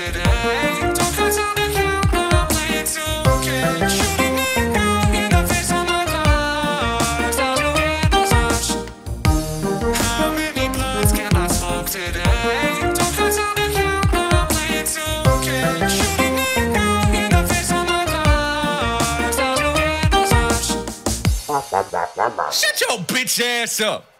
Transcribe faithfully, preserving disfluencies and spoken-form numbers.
today. Don't cut down the count, now I'm playing two K. Shooting me down in the face of my cars. Down to where there's much. How many bloods can I smoke today? Don't cut down the count, now I'm playing two K. Shooting me down in the face of my cars. Down to where there's much. Shut your bitch ass up.